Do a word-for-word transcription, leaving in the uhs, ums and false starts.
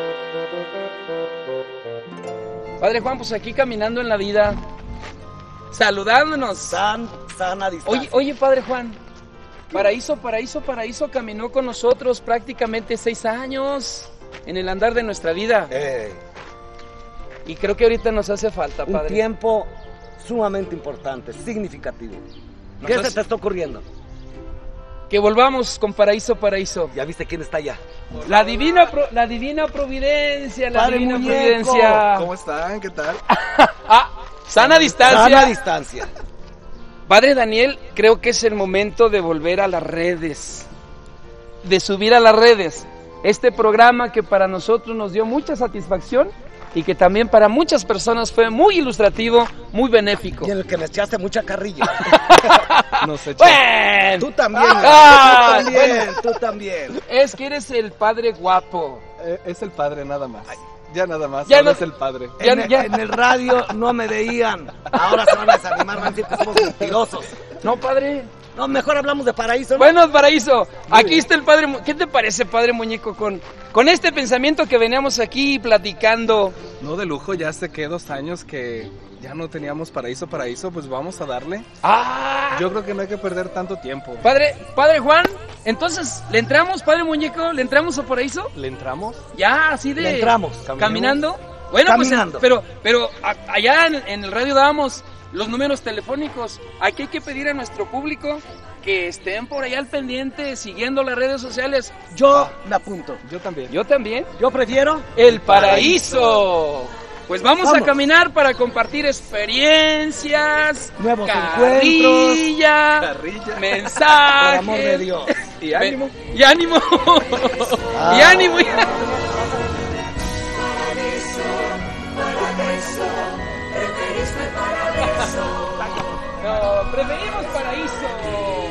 Padre Juan, pues aquí caminando en la vida, saludándonos. San, sana distancia. Oye, oye, Padre Juan, Paraíso, Paraíso, Paraíso caminó con nosotros prácticamente seis años en el andar de nuestra vida. Eh, Y creo que ahorita nos hace falta, un Padre. tiempo sumamente importante, significativo. ¿Qué Nos se hace- te está ocurriendo? Que volvamos con Paraíso, Paraíso. ¿Ya viste quién está allá? La divina, pro- la divina providencia, la Padre divina muñeco. providencia. ¿Cómo están? ¿Qué tal? Ah, sana distancia. Sana distancia. Padre Daniel, creo que es el momento de volver a las redes, de subir a las redes este programa que para nosotros nos dio mucha satisfacción y que también para muchas personas fue muy ilustrativo, muy benéfico. Y en el que me echaste mucha carrilla. Nos echó. Bueno, Tú también. Ah, tú también, tú también. es que eres el padre guapo. Eh, es el padre nada más. Ya nada más. Ya ahora no- es el padre. Ya- en, el, ya- en el radio no me veían. Ahora se van a desanimar, van a decir que somos mentirosos. No, padre. No, mejor hablamos de paraíso, ¿no? Bueno, Paraíso, aquí bien. está el padre. Mu- ¿Qué te parece, padre muñeco, con, con este pensamiento que veníamos aquí platicando? No de lujo, ya hace que dos años que ya no teníamos paraíso, paraíso, pues vamos a darle. Ah, Yo creo que no hay que perder tanto tiempo. padre, padre Juan, entonces, ¿le entramos, padre muñeco? ¿Le entramos a Paraíso? ¿Le entramos? Ya, así de... Le entramos. ¿Caminando? Bueno, Caminando. pues, pero, pero a- allá en, en el radio dábamos los números telefónicos. Aquí hay que pedir a nuestro público que estén por allá al pendiente, siguiendo las redes sociales. Yo me apunto. Yo también. Yo también. Yo prefiero El paraíso. Pues vamos, Vamos. a caminar para compartir experiencias, Nuevos carrilla, Carrilla. mensajes. por amor de Dios. Y ánimo. Y ánimo. Ah. Y ánimo. No, preferimos paraíso.